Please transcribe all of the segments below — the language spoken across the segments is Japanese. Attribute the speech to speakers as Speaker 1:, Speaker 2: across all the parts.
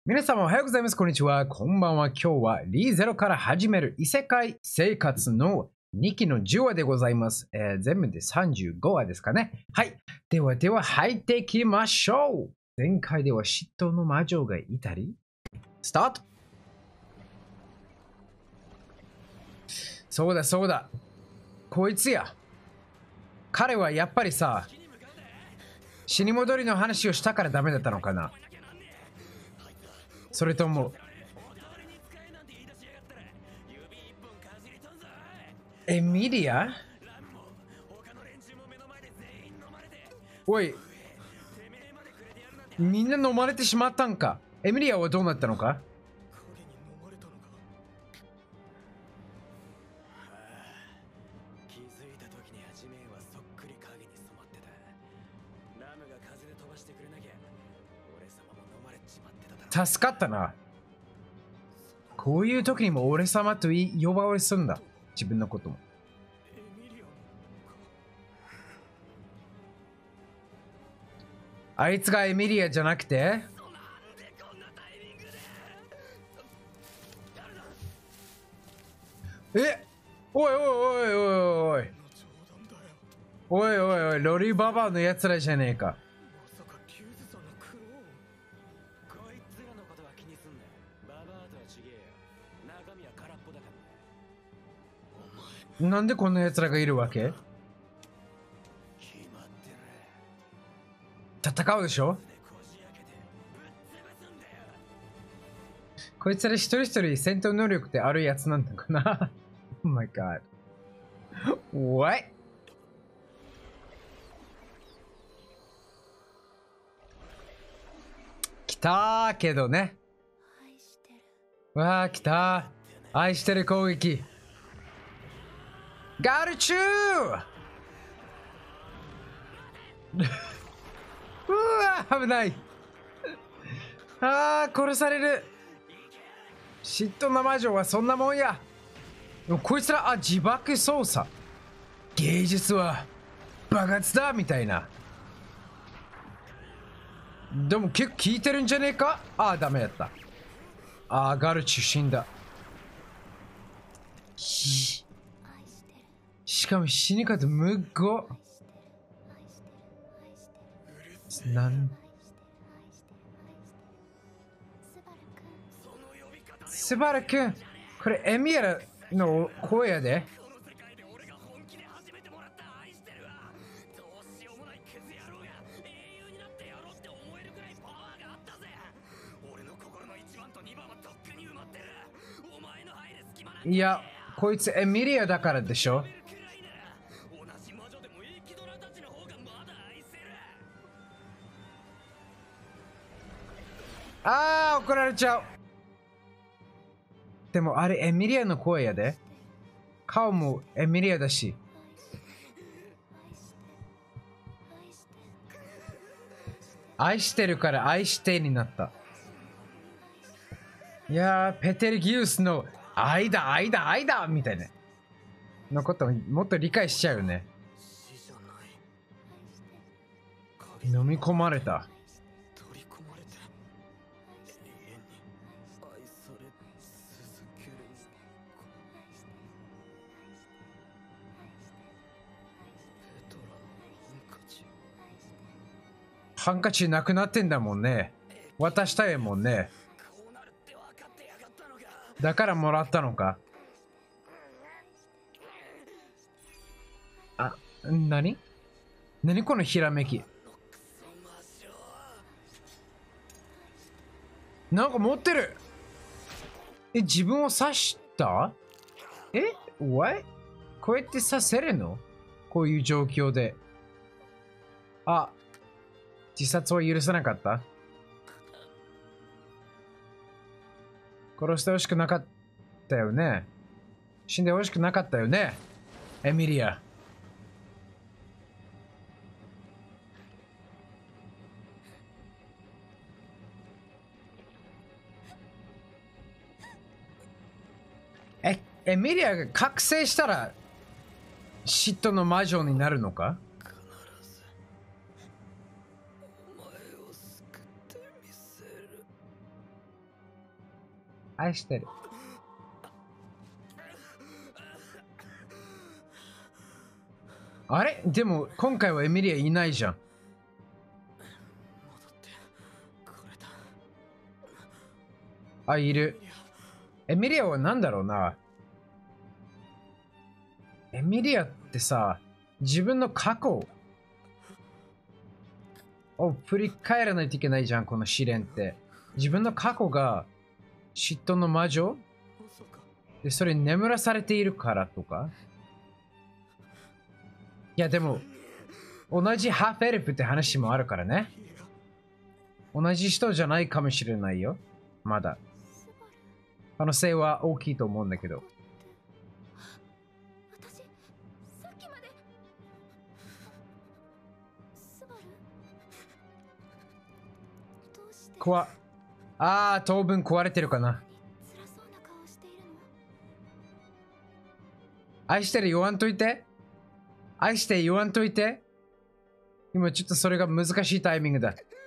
Speaker 1: 皆様おはようございます。こんにちは。こんばんは。今日はリーゼロから始める異世界生活の2期の10話でございます。全部で35話ですかね。はい。では入っていきましょう。前回では嫉妬の魔女がいたり。スタート。そうだ。こいつや。彼はやっぱりさ、死に戻りの話をしたからダメだったのかな。それともエミリア？おい、みんな飲まれてしまったんか。エミリアはどうなったのか。
Speaker 2: 気づいた時には地面はそっくり影に染まってた。ラムが風で飛ばしてくれなきゃ俺様も飲まれちまってただろ。
Speaker 1: 助かったな。こういう時にも俺様と呼ばわりすんだ。自分のことも。
Speaker 2: エミリアンか。
Speaker 1: あいつがエミリアじゃなくて、
Speaker 2: なんでこんなタイミングで。
Speaker 1: え、おい、ロリババアのやつらじゃねえか。
Speaker 2: まさかキューズさんのクローン。こいつらのことは気にすんな。ババアとは違えよ。中身は空っぽだからね。
Speaker 1: なんでこんなやつらがいるわけ？
Speaker 2: 決まってる。
Speaker 1: 戦うでしょ。
Speaker 2: でこじ開けてぶっ潰すんだよ。
Speaker 1: こいつら一人一人戦闘能力ってあるやつなんだかな。Oh my god. What? 来たーけどね。わあ、来たー。愛してる攻撃。ガルチューうわ、危ない。ああ、殺される。嫉妬の魔女はそんなもんや。でもこいつら、自爆操作。芸術は爆発だみたいな。でも結構効いてるんじゃねえか。ダメやった。ガルチュ死んだ。しかも死に方むご。スバルくん、これエミアの声やで。
Speaker 2: この世界で俺が本気で始めてもらった愛してるわ。どうしようもないクズ野郎が英雄になってやろうって思えるくらいパワーがあったぜ。俺の心の1番と2番はとっくに埋まってる。お前の入る隙間なんて
Speaker 1: いや、こいつエミリアだからでしょ。
Speaker 2: くらいなら同じ魔女でも生きドラたちの方がまだ愛せる。
Speaker 1: 怒られちゃう。でもあれエミリアの声やで。顔もエミリアだし。愛してるから愛してになった。いやー、ペテルギウスの愛だみたいなのこともっと理解しちゃうよね。
Speaker 2: 死じゃない。
Speaker 1: 飲み込まれた。
Speaker 2: 取り込まれて永遠に愛され続けるのか。ペトラのハンカチ。
Speaker 1: ハンカチなくなってんだもんね。渡したいもんね。
Speaker 2: こうなるって分かってやがったのか。
Speaker 1: だからもらったのか。何このひらめき。なんか持ってる。自分を刺した？What？ こうやって刺せるの？こういう状況で。自殺は許さなかった。殺してほしくなかったよね。死んでほしくなかったよね。エミリア。エミリアが覚醒したら嫉妬の魔女になるのか？
Speaker 2: 必ずお前を救ってみせる。
Speaker 1: 愛してる。あれでも今回はエミリアいないじゃん。あ、いる。エミリアは何だろうな。エミリアってさ、自分の過去を振り返らないといけないじゃん、この試練って。自分の過去が嫉妬の魔女で、それに眠らされているからとか。いや、でも、同じハーフエルフって話もあるからね。同じ人じゃないかもしれないよ。まだ。可能性は大きいと思うんだけど。
Speaker 3: 私、さっきまで。スバルどうして
Speaker 1: ああ、当分壊れてるかな。
Speaker 3: 辛そうな顔しているの。
Speaker 1: 愛してる言わんといて。愛して言わんといて。今ちょっとそれが難しいタイミングだ。
Speaker 3: 大丈夫。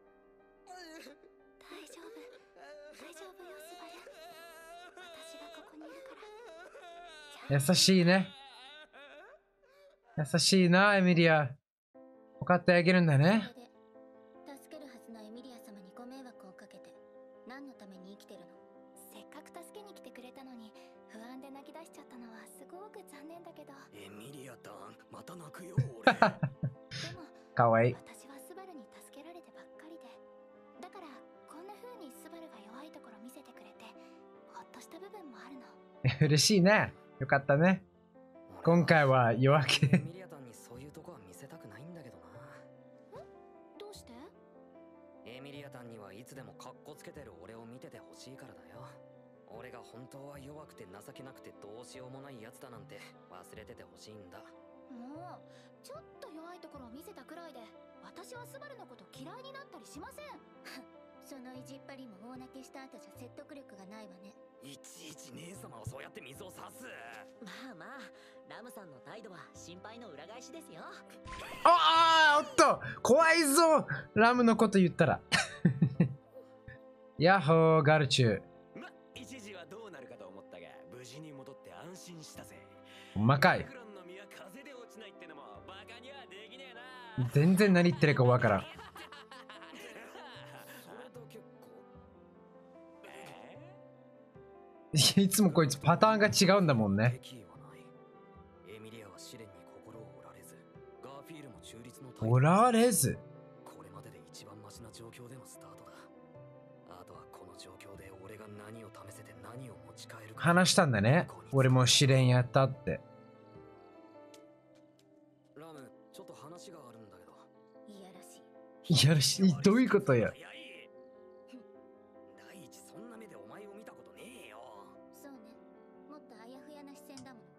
Speaker 3: 大丈夫よ、スバル。私がここにいるから。
Speaker 1: 優しいね。優しいな、エミリア。分かってあげるんだね。
Speaker 3: 助けるはずのエミリア様にご迷惑をかけて何のために生きてるの。せっかく助けに来てくれたのに不安で泣き出しちゃったのはすごく残念だけど。
Speaker 2: エミリアタン、また泣くよ俺。
Speaker 3: でも
Speaker 1: かわいい。
Speaker 3: 私はスバルに助けられてばっかりで、だからこんな風にスバルが弱いところ見せてくれてほっとした部分もあるの。
Speaker 1: 嬉しいね。よかったね。今回は夜明け。
Speaker 2: エミリアタンにそういうとこは見せたくないんだけどな。
Speaker 3: どうして？
Speaker 2: エミリアタンにはいつでもカッコつけてる俺を見ててほしいからだよ。俺が本当は弱くて情けなくてどうしようもないやつだなんて忘れててほしいんだ。
Speaker 3: もうちょっと弱いところを見せたくらいで私はスバルのこと嫌いになったりしません。その意地っ張りも大泣きした後じゃ説得力がないわね。
Speaker 2: いちいち姉様をそうやって水を差す。
Speaker 4: まあまあ、ラムさんの態度は心配の裏返しですよ。
Speaker 1: ああ、おっと怖いぞラムのこと言ったら。ヤッホー、ガルチュー。
Speaker 2: ま、一時はどうなるかと思ったが無事に戻って安心したぜ。
Speaker 1: うまかい。
Speaker 2: クロンの実は風で落ちないってのもバカにはできねえな。
Speaker 1: 全然何言ってるかわからん。
Speaker 2: それと結構
Speaker 1: いつもこいつパターンが違うんだもんね。
Speaker 2: 敵意はない。エミリアは試練に心を折られず、ガーフィールも中立の態度。
Speaker 1: おられず。
Speaker 2: これまでで一番マシな状況でのスタートだ。あとはこの状況で俺が何を試せて何を持ち帰るか。
Speaker 1: 話したんだね。俺も試練やったって。
Speaker 2: ラム、ちょっと話があるんだけど。
Speaker 3: いやらしい。
Speaker 1: いやらしい。どういうことや。
Speaker 2: 第一そんな目でお前を見たことねえよ。
Speaker 3: そうね。もっとあやふやな視線だもの。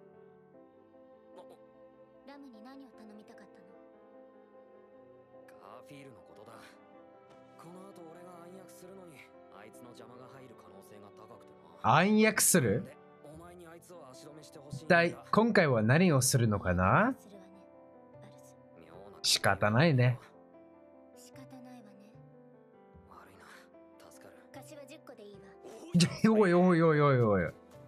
Speaker 3: ラムに何を頼みたかったの？
Speaker 2: ガーフィールのことだ。この後俺が暗躍するのにあいつの邪魔が入る可能性が高くてな。
Speaker 1: 暗躍する？
Speaker 2: でお前にあいつを足止めしてほしいん
Speaker 1: 一
Speaker 2: だ。
Speaker 1: 体今回は何をするのかな？
Speaker 3: するわね、バルス。
Speaker 2: 妙な
Speaker 1: 仕方ないね。
Speaker 3: 仕方ないわね。
Speaker 2: 悪いな、助かる。
Speaker 3: 柏10個でいいわ。
Speaker 1: おいおいおいおいおい。い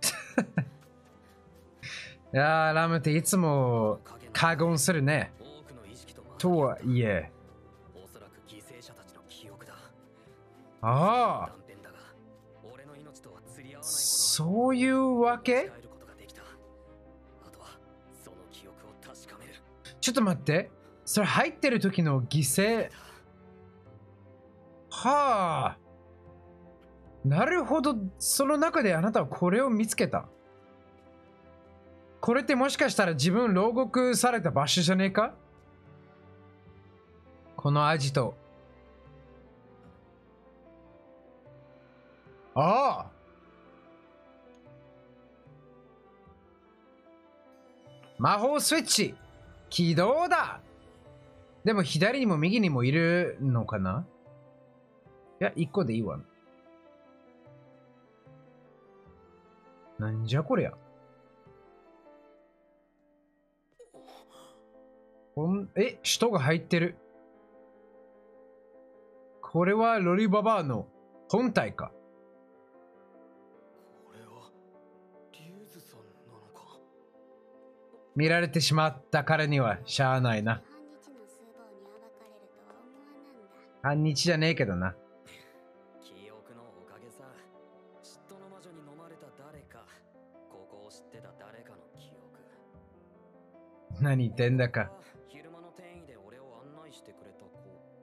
Speaker 1: やー、ラムっていつも過言するね。
Speaker 2: 多くの意識と
Speaker 1: とはいえ。
Speaker 2: おそらく犠牲者たちの記憶だ。
Speaker 1: ああ、
Speaker 2: 断片だが俺の命とは釣り合わないほど
Speaker 1: そういうわけ？
Speaker 2: 伝えることができた。あとはその記憶を確かめる。
Speaker 1: ちょっと待って。それ入ってる時の犠牲。はあ。なるほど。その中であなたはこれを見つけた。これってもしかしたら自分牢獄された場所じゃねえか？このアジト。ああ。魔法スイッチ起動だ。でも左にも右にもいるのかな？いや、1個でいいわ。なんじゃこりゃ。使徒が入ってる。これはロリババアの本体か。 見られてしまった彼にはしゃあないな。
Speaker 3: 半日の数棒に暴かれるとは思わなんだ。
Speaker 1: 半日じゃねえけどな。
Speaker 2: 記憶のおかげさ。嫉妬の魔女に飲まれた誰か、ここを知ってた誰かの記憶。
Speaker 1: 何言ってんだか。
Speaker 2: 昼間の転移で俺を案内してくれた子か。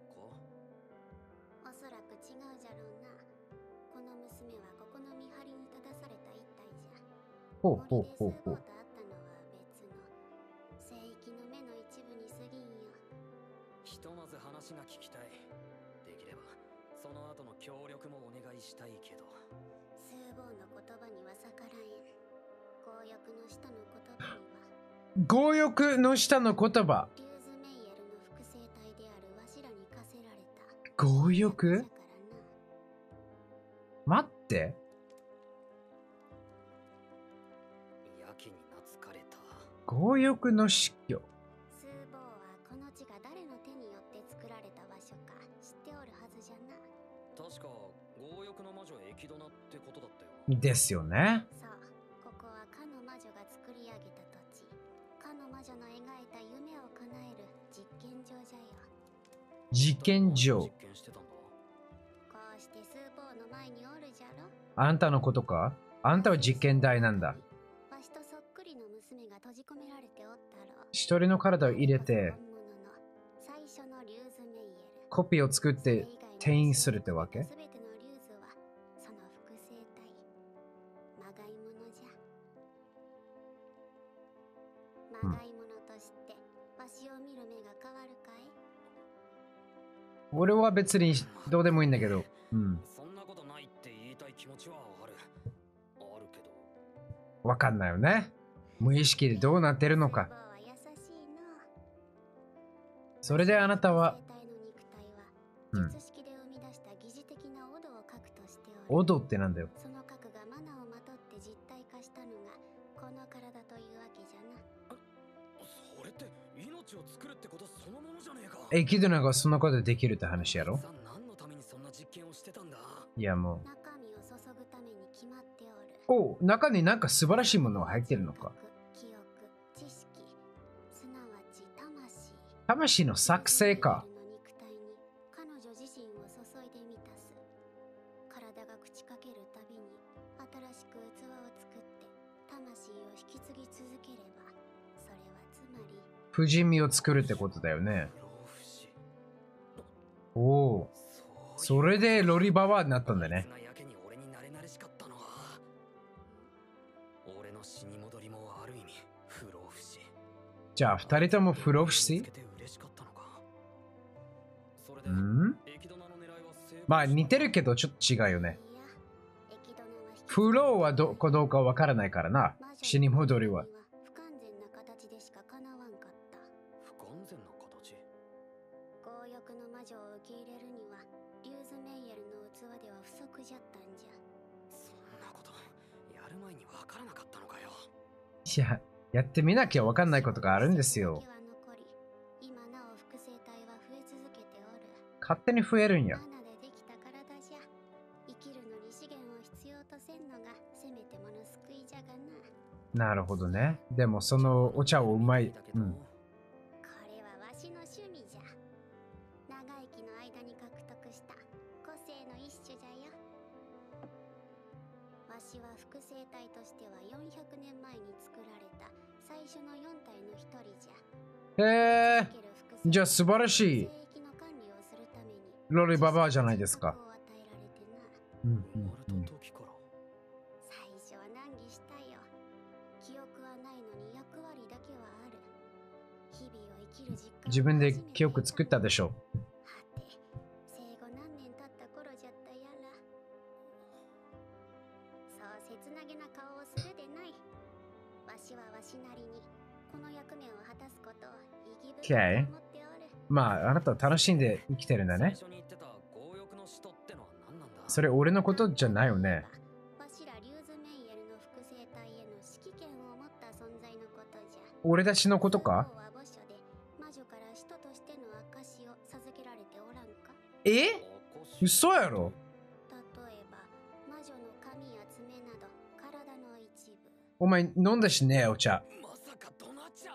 Speaker 3: おそらく違うじゃろうな。この娘はここの見張りに立たされた一体じゃ。
Speaker 1: ほうほうほうほう。
Speaker 3: 森で数棒と会ったのは別の聖域の目の一部に過ぎんよ。
Speaker 2: ひとまず話が聞きたい。できればその後の協力もお願いしたいけど。
Speaker 3: 数棒の言葉には逆らえん。強欲の下の言葉には
Speaker 1: 強欲の下の言葉。
Speaker 3: リューズメイエルの複製体であるわしらに課せられた
Speaker 1: 強欲？
Speaker 3: だから
Speaker 1: 待って。
Speaker 2: やけに懐かれた。
Speaker 1: 強欲の死去。
Speaker 3: な。数棒はこの地が誰の手によって作られた場所か知っておるはずじゃな。
Speaker 2: 確か強欲の魔女エキドナってことだったよ。
Speaker 1: ですよね。
Speaker 3: そう、ここはかの魔女が作り上げた土地。かの魔女の描いた夢を叶える実験場じゃよ。
Speaker 1: 実験場。
Speaker 2: 実験してたんだ。
Speaker 3: こうして数棒の前におるじゃろ。
Speaker 1: あんたのことか？あんたは実験台なんだ。
Speaker 3: わしとそっくりの娘が閉じ込められておったろ。
Speaker 1: 一人の体を入れて
Speaker 3: 本物の最初のリューズメイエル。
Speaker 1: コピーを作って転移するってわけ？
Speaker 3: すべてのリューズはその複製体。まがいものじゃ。まがいものとしてわしを見る目が変わるかい？
Speaker 1: 俺は別にどうでもいいんだけど。うん。
Speaker 2: そんなことないって言いたい気持ちはある。あるけど。
Speaker 1: わかんないよね。無意識でどうなってるのか。
Speaker 3: スーボーは優しいの。
Speaker 1: それであなたは、
Speaker 3: 複製体の肉体は
Speaker 1: うん。
Speaker 3: 術式で生み出した疑似的なオドを核としておる。
Speaker 1: オドってなんだよ。
Speaker 3: その核がマナをまとって実体化したのがこの体というわけじゃな。
Speaker 2: それって命を作るってことそのものじゃねえか。
Speaker 1: エキドナがそんなことできるって話やろ？
Speaker 2: さん何のためにそんな実験をしてたんだ。
Speaker 1: いやもう。
Speaker 3: 中身を注ぐために決まっておる。
Speaker 1: おう、中になんか素晴らしいものが入ってるのか。
Speaker 3: 記憶、知識、すなわち魂。
Speaker 1: 魂の作成か。
Speaker 3: の肉体に彼女自身を注いでみたす。体が朽ちかけるたびに新しく器を作って魂を引き継ぎ続ければ、それはつまり
Speaker 1: 不死身を作るってことだよね。
Speaker 2: 不老不死。
Speaker 1: おお。それでロリババアになったんだね。
Speaker 2: やけに俺に慣れ慣れしかったのは、俺の死に戻りもある意味不老不死。
Speaker 1: じゃあ二人とも不老不死？
Speaker 2: つけて嬉しかったのか。それで
Speaker 1: うん
Speaker 2: エキドナの狙いは成功。
Speaker 1: まあ似てるけどちょっと違うよね。
Speaker 3: いや、エキドナは引き
Speaker 1: 不老はどこどうかわからないからな。死に戻りは。
Speaker 3: 不完全な形でしか叶わんかった。
Speaker 2: 不完全な形。
Speaker 3: 強欲の魔女を受け入れるにはリューズメイエルの器では不足じゃったんじゃ。
Speaker 2: そんなことやる前に分からなかったのかよ。
Speaker 1: いや、やってみなきゃわかんないことがあるんですよ。
Speaker 3: は残り、今なお複製体は増え続けておる。
Speaker 1: 勝手に増えるんや。
Speaker 3: マナでできた体じゃ。生きるのに資源を必要とせんのがせめてもの救いじゃがな。
Speaker 1: なるほどね。でもそのお茶をうまい。うん。
Speaker 3: これはわしの趣味じゃ。長生きの間に獲得した個性の一種じゃよ。わしは複製体としては400年前に作られた最初の4体の一人じゃ。
Speaker 1: へえ。じゃあ素晴らしい
Speaker 3: 聖域の管理をするために
Speaker 1: ロリババアじゃないですか。
Speaker 3: を与えられてな。
Speaker 1: うん
Speaker 2: 生まれた時から。
Speaker 3: 最初は難儀したよ。記憶はないのに役割だけはある。日々を生きる実感
Speaker 1: 自分で記憶作ったでしょ。
Speaker 3: はて、生後何年経った頃じゃったやら。そう切なげな顔をするでない。わしはわしなりにこの役目を果たすことを意義深く思っておる。
Speaker 1: まあ、あなたは楽しんで生きてるんだね。
Speaker 2: 最初に言ってた強欲の使徒ってのは何なんだ。
Speaker 1: それ俺のことじゃないよね。
Speaker 3: わしらリューズメイエルの複製体への指揮権を持った存在のことじゃ。
Speaker 1: 俺たちのことか？
Speaker 3: 王は墓所で魔女から使徒としての証を授けられておらんか。
Speaker 1: え？嘘やろ？
Speaker 3: 例えば魔女の髪や爪など体の一部。
Speaker 1: お前飲んだしねえお茶。
Speaker 2: まさかドナちゃん。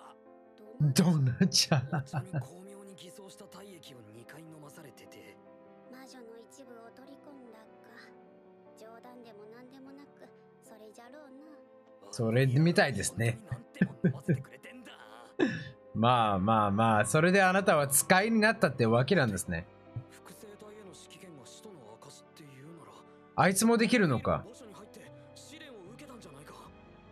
Speaker 1: どうなっちゃう。
Speaker 2: それに巧妙に偽装した体液を2回飲まされてて、
Speaker 3: 魔女の一部を取り込んだか。冗談でも何でもなく、それじゃろうな。
Speaker 1: それみたいですね。
Speaker 2: なんても飲ませてくれてんだ。
Speaker 1: まあまあまあ、それであなたは使いになったってわけなんですね。
Speaker 2: 複製体への指揮権が使徒の証っていうなら、
Speaker 1: あいつもできるのか。
Speaker 2: 墓所に入って試練を受けたんじゃないか。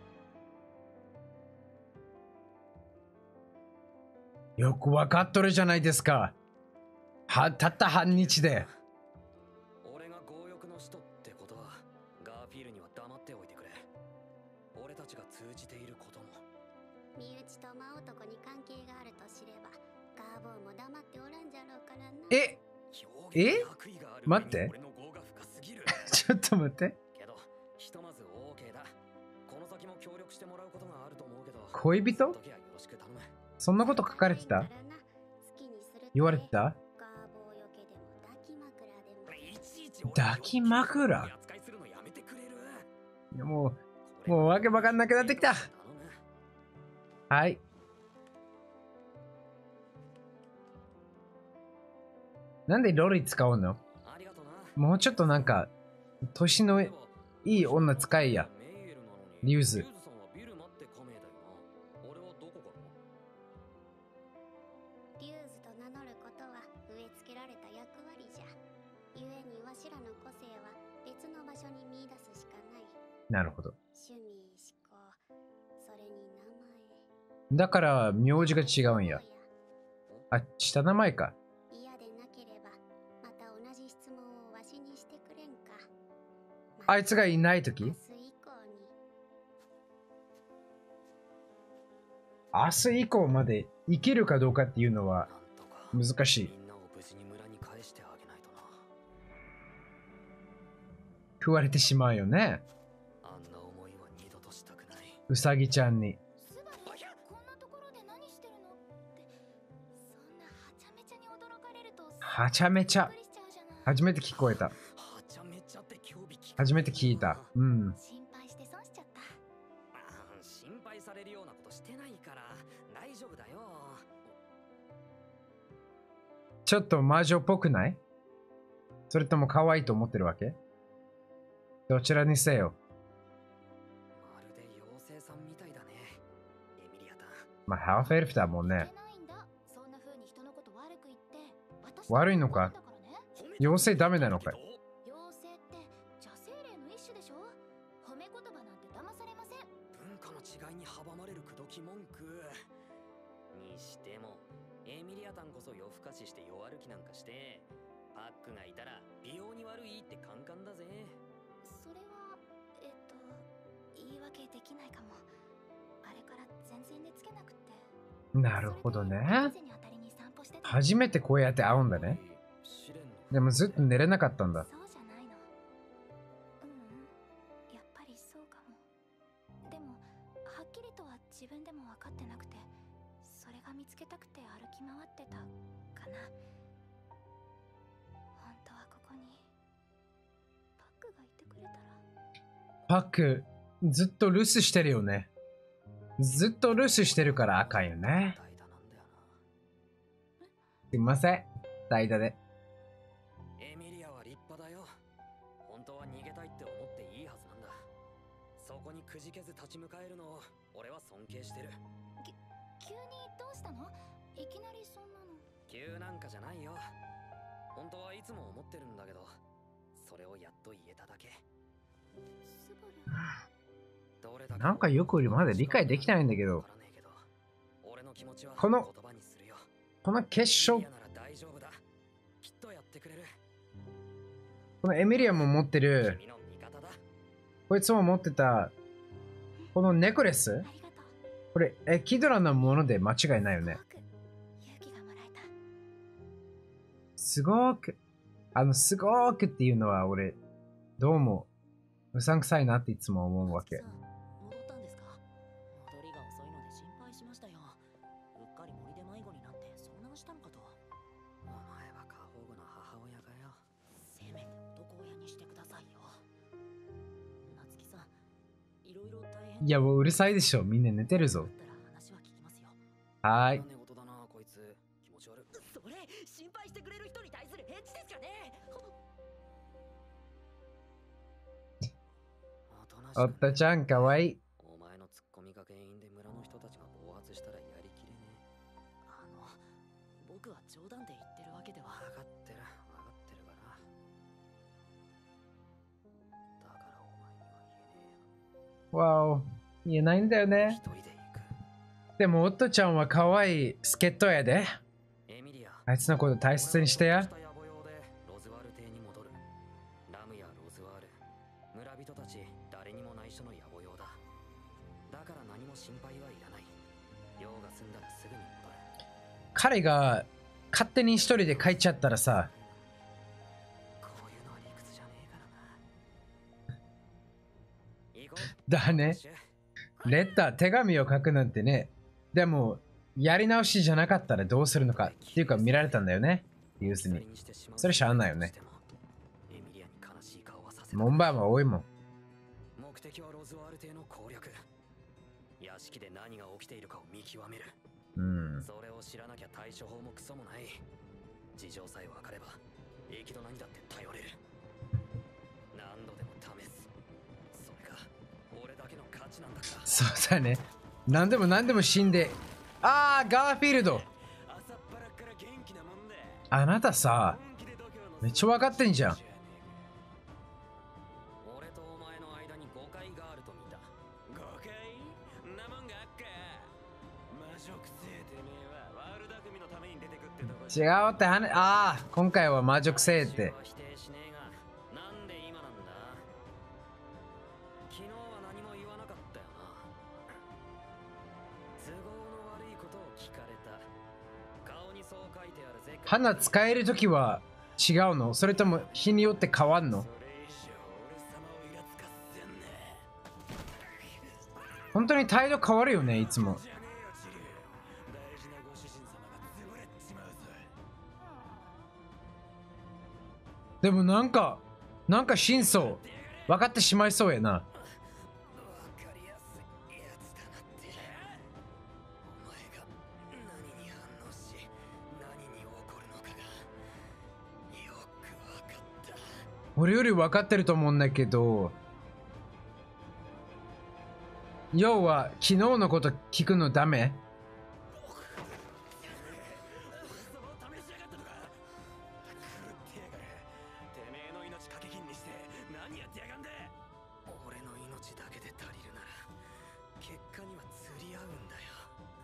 Speaker 1: よくわかっとるじゃないですか。たった半日で。
Speaker 2: 俺が強欲の使徒ってことは、ガーフィールには黙っておいてくれ。俺たちが通じていることも。
Speaker 3: 身内と魔男に関係があると知れば、ガーボーも黙っておらんじゃろうからな。
Speaker 1: ええ
Speaker 2: 悪意がある
Speaker 1: 待って
Speaker 2: 俺の業が深すぎる。
Speaker 1: ちょっと待って。
Speaker 2: けど、ひとまず OK だ。この先も協力してもらうことがあると思うけど。
Speaker 1: 恋人
Speaker 2: その時はよろしく頼む。
Speaker 1: そんなこと書かれてた？言われてた？
Speaker 3: ガーボーよけでも抱き枕でも。
Speaker 2: いちいち俺を
Speaker 1: 抱き枕
Speaker 2: 扱いするのやめてくれる。
Speaker 1: いやもうわけわかんなくなってきた。
Speaker 2: 頼む。
Speaker 1: はい。なんでロリ使うの？
Speaker 2: ありがとな。
Speaker 1: もうちょっとなんか、年のいい女使いや。リュウズ。
Speaker 2: リュウズさんはビル待ってカメだよな。俺はどこから？
Speaker 3: リュウズと名乗ることは植え付けられた役割じゃ。故にわしらの個性は別の場所に見出すしかない。
Speaker 1: なるほど。
Speaker 3: 趣味、思考、それに名前。
Speaker 1: だから、名字が違うんや。あ、下名前か。
Speaker 3: 嫌でなければ、また同じ質問をわしにしてくれんか。
Speaker 1: あいつがいないとき？
Speaker 3: 明日以降に。
Speaker 1: 明日以降まで生きるかどうかっていうのは
Speaker 2: なんとか
Speaker 1: 難しい。
Speaker 2: みんなを無事に村に返してあげないとな。
Speaker 1: 食われてしまうよね。
Speaker 2: あんな思いは二度としたくない。
Speaker 1: うさぎちゃんに。
Speaker 3: スバル、こんなところで何してるのって、そんなはちゃめちゃに驚かれると
Speaker 1: はちゃめちゃ
Speaker 3: びっく。りしちゃうじゃない。
Speaker 1: 初めて聞こえた。
Speaker 2: はちゃめちゃって興味聞く。
Speaker 1: 初めて聞いた。うん。
Speaker 3: 心配して損しちゃった。
Speaker 2: 心配されるようなことしてないから大丈夫だよ。
Speaker 1: ちょっと魔女っぽくない？それとも可愛いと思ってるわけ？どちらにせよ。
Speaker 2: まるで妖精さんみたいだね、エミリアタン。
Speaker 1: まあ、ハーフエルフだもんね。
Speaker 3: いけないんだ。そんな風に人のこと悪く言って。私
Speaker 1: 悪いのか？
Speaker 3: だからね。
Speaker 1: 妖精ダメなのかい？
Speaker 3: 妖精って邪精霊の一種でしょ。褒め言葉なんて騙されません。
Speaker 2: 文化の違いに阻まれる口説き文句にしても、エミリアタンこそ夜更かしして夜歩きなんかして、パックがいたら美容に悪いってカンカンだぜ。
Speaker 3: それは言い訳できないかも。あれから全然寝つけなくて。
Speaker 1: なるほどね。
Speaker 3: 風に当たりに散歩してた。
Speaker 1: 初めてこうやって会うんだね。
Speaker 2: 試練の
Speaker 1: でもずっと寝れなかったんだ。
Speaker 3: そうじゃないの。やっぱりそうかも。でもはっきりとは自分でも分かってなくて、それが見つけたくて歩き回ってたかな。本当はここにパックがいてくれたら。
Speaker 1: パック、ずっと留守してるよね。ずっと留守してるからあかんよね。
Speaker 2: 代打なんだよな。
Speaker 1: すいません。代打で。
Speaker 2: エミリアは立派だよ。本当は逃げたいって思っていいはずなんだ。そこにくじけず立ち向かえるのを俺は尊敬してる。
Speaker 3: 急にどうしたの？いきなりそんなの。
Speaker 2: 急なんかじゃないよ。本当はいつも思ってるんだけど、それをやっと言えただけ。
Speaker 3: スバル。
Speaker 2: どれだけ
Speaker 1: なんかよくまだ理解できないんだけど、
Speaker 2: わからねえけど、俺の気持ちは
Speaker 1: この
Speaker 2: 言葉にするよ。
Speaker 1: この結晶
Speaker 2: エミリア、なら大丈夫だ。きっとやってくれる。
Speaker 1: このエミリアも持ってる、
Speaker 2: 君の味方だ。
Speaker 1: こいつも持ってた、このネックレス
Speaker 3: ありがとう。
Speaker 1: これ、キドラのもので間違いないよね。
Speaker 3: すごく勇気がもらえた。
Speaker 1: すごく、すごくっていうのは俺、どうも、うさんくさいなっていつも思うわけ。
Speaker 4: 戻ったんですか？戻りが遅いので心配しましたよ。うっかり森で迷子になって遭難したのかと。
Speaker 2: お前は過保護な母親かよ。
Speaker 4: せめて男親にしてくださいよ。夏希さん、いろいろ大変。
Speaker 1: いや、もううるさいでしょ。みんな寝てるぞ。
Speaker 4: だったら話は聞きますよ。
Speaker 1: はい。
Speaker 2: 寝言だなこいつ。気持ち悪い。
Speaker 4: それ心配してくれる人に対する返事ですかね。
Speaker 1: おっとちゃんかわいい。
Speaker 2: お前のツッコミが原因で村の人たちが暴発したらやりきれねえ。
Speaker 4: 僕は冗談で言ってるわけでは。
Speaker 2: 分かってる分かってるから。だからお前には言えねえよ。
Speaker 1: わお、言えないんだよね。
Speaker 2: 一人で行く。
Speaker 1: でもおっとちゃんはかわいい助っ人やで。
Speaker 2: エミリア、
Speaker 1: あいつのこと大切にしてや。
Speaker 2: ロズワール邸に戻る。ラムやロズワール、村人たち誰にも内緒の野暮用だ。だから何も心配はいらない。用が済んだらすぐに戻る。
Speaker 1: 彼が勝手に一人で帰っちゃったらさ。
Speaker 2: こういうのは理屈じゃねえからな。行こう。
Speaker 1: だね。レッター、手紙を書くなんてね。でも、やり直しじゃなかったらどうするのかっていうか見られたんだよね。ユースに。それしゃあないよね。門番は多いもん。
Speaker 2: 目的はロズワール邸の攻略。屋敷で何が起きているかを見極める。
Speaker 1: うん。
Speaker 2: それを知らなきゃ対処法もクソもない。事情さえ分かれば、生きど何だって頼れる。何度でも試す。それが俺だけの価値なんだから。
Speaker 1: そうだね。何でも死んで。ああ、ガーフィールド。あなたさ、めっちゃ分かってんじゃん。
Speaker 2: 俺とお前の間に誤解があると見た。誤解？んなもんがあっか。魔女くせえてめえはワールダ組のために出てくってとこ。
Speaker 1: 違うって話。ああ、今回は魔女くせえって。
Speaker 2: 否定しねえが、なんで今なんだ？昨日は何も言わなかったよな。都合の悪いことを聞かれた。顔にそう書いてあるぜ。
Speaker 1: 花使えるときは違うの？それとも日によって変わんの？本当に態度変わるよね、いつも。でもなんか真相分かってしまいそうやな。俺より分かってると思うんだけど、要は昨日のこと聞くのダメ？
Speaker 2: 俺の命だけで足りるなら結果には釣り合うんだよ。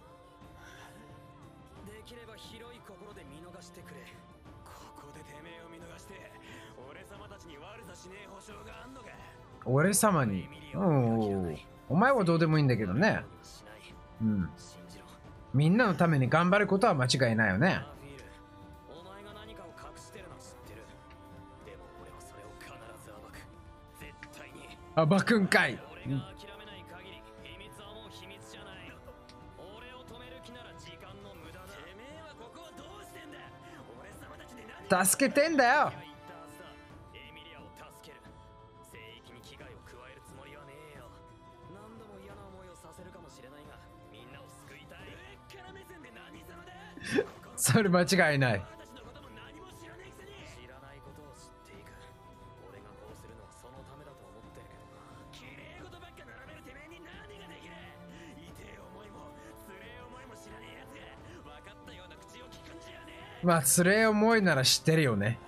Speaker 2: できれば広い心で見逃してくれ。ここでてめえを見逃して俺様たちに悪さしねえ保証があんのか。
Speaker 1: 俺様に。お前はどうでもいいんだけどね。うん。みんなのために頑張ることは間違いないよね。
Speaker 2: お前が何かを隠してるの知ってる。でも俺はそれを必ず暴く。絶対に。
Speaker 1: 暴くんかい。
Speaker 2: 俺が諦めない限り秘密はもう秘密じゃない。俺を止める気なら時間の無駄だ。てめえはここをどうしてんだ。俺様たちで何
Speaker 1: 助けてんだよ。
Speaker 2: エミリアを助ける。聖域に危害を加えるつもりはねえよ。何度も嫌な思いをさせるかもしれないが、みんなを救いたい。上から目線で何様だ。
Speaker 1: それ間違いない。
Speaker 2: 私のことも何も知らないくせに。知らないことを知っていく。俺がこうするのはそのためだと思ってるけどな。綺麗事ばっか並べるてめえに何ができる。痛え思いもつれえ思いも知らねえやつが分かったような口を聞くんじゃねえ。
Speaker 1: まあ、つれえ思いなら知ってるよね。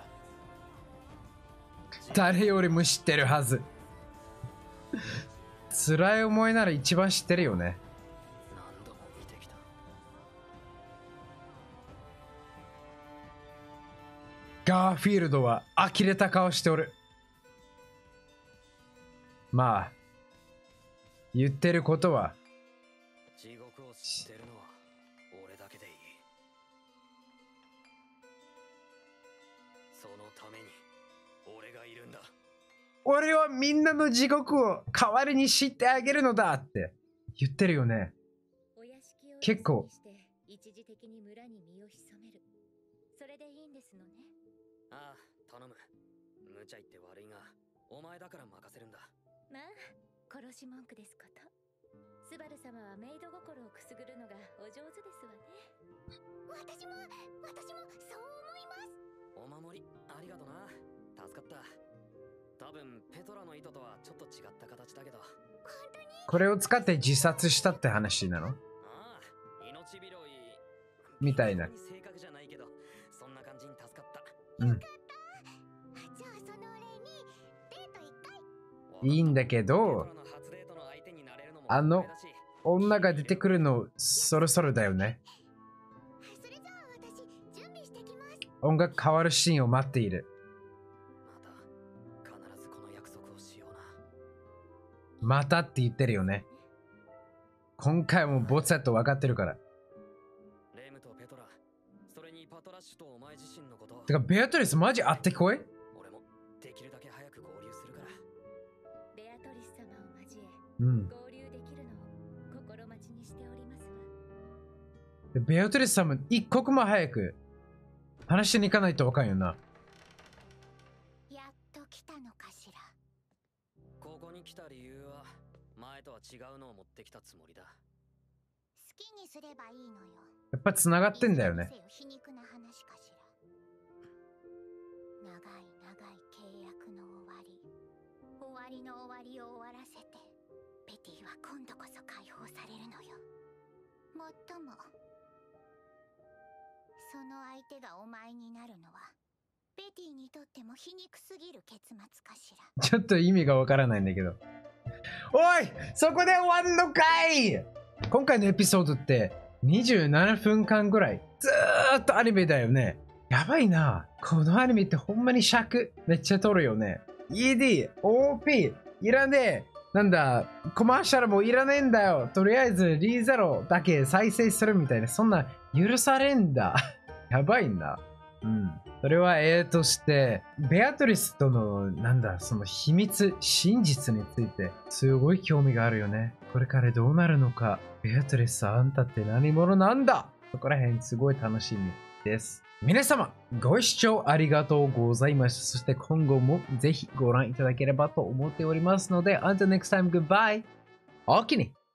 Speaker 1: 誰よりも知ってるはず。辛い思いなら一番知ってるよね。
Speaker 2: 何度も見てきた。
Speaker 1: ガーフィールドは呆れた顔しておる。まあ、言ってることは。
Speaker 2: 地獄を知ってるのは俺だけでいい。そのために俺がいるんだ。
Speaker 1: 俺はみんなの地獄を代わりに知ってあげるのだって言ってるよね。結構。
Speaker 3: 一時的に村に身を潜める。それでいいんですのね。
Speaker 2: ああ、頼む。無茶言って悪いが、お前だから任せるんだ。
Speaker 3: まあ、殺し文句ですこと。
Speaker 5: スバル様はメイド心をくすぐるのがお上手ですわね。
Speaker 3: 私もそう思います。
Speaker 2: お守りありがとな。助かった。多分ペトラの意図とはちょっと違った形だけど。
Speaker 1: これを使って自殺したって話なの？
Speaker 2: ああ、命拾い
Speaker 1: みたいな。
Speaker 2: 正確じゃないけど、そんな感じに助かった。
Speaker 1: うん。
Speaker 3: じゃあそのお礼にデート1回。
Speaker 1: いいんだけど、あの女が出てくるのそろそろだよね。
Speaker 3: それじゃあ私準備してきます。
Speaker 1: 音楽変わるシーンを待っている。
Speaker 2: また必ずこの約束をしような。
Speaker 1: またって言ってるよね。今回もボツだと分かってるから。
Speaker 2: レムとペトラ、それにパトラッシュとお前自身のこと。
Speaker 1: てか、ベアトリスマジあってこい？
Speaker 2: 俺もできるだけ早く合流するから。
Speaker 5: ベアトリス様を交え、
Speaker 1: うん。
Speaker 5: 合流できるのを心待ちにしておりますわ。
Speaker 1: でベアトリス様、一刻も早く話しに行かないと分かんよな。
Speaker 3: やっと来たのかしら。
Speaker 2: ここに来た理由は前とは違うのを持ってきたつもりだ。
Speaker 3: 好きにすればいいのよ。
Speaker 1: やっぱ繋がってんだよね。
Speaker 3: 皮肉な話かしら。長い契約の終わりの終わりを終わらせて、ベティは今度こそ解放されるのよ。もっともその相手がお前になるのはベティにとっても皮肉すぎる結末かしら。
Speaker 1: ちょっと意味がわからないんだけど。おい、そこで終わんのかい！今回のエピソードって27分間ぐらいずーっとアニメだよね。やばいな。このアニメってほんまに尺めっちゃ取るよね。ED、OP、いらねえ。なんだ、コマーシャルもいらねえんだよ。とりあえずリーゼロだけ再生するみたいな、そんな許されんだ。やばいな。うん。それはとして、ベアトリスとの、なんだ、その秘密、真実について、すごい興味があるよね。これからどうなるのか。ベアトリス、あんたって何者なんだ？そこら辺すごい楽しみです。皆様、ご視聴ありがとうございました。そして今後もぜひご覧いただければと思っておりますので、Until next time, goodbye! おおきに